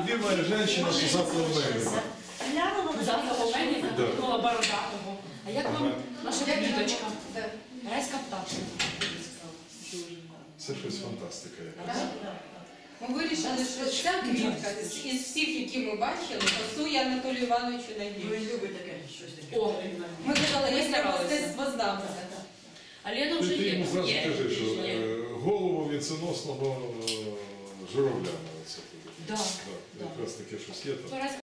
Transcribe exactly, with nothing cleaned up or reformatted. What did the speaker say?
любимая женщина Пузатого Мельника. Пузатого Мельника, Да. такого бородатого. А як вам наша квіточка? Райська пташка. Це щось фантастика якась. Ми вирішили, що ця квітка із всіх, які ми бачили, пасує Анатолію Івановичу найбільше. О, Ми казали, Ми як старалися. мистецтвознавця. Аліна Ти вже ти є. йому зразу Є. кажи, що Є. е, голову вінценосного е, журавля. Це, Да, так, да. якраз таке щось є там. То Райська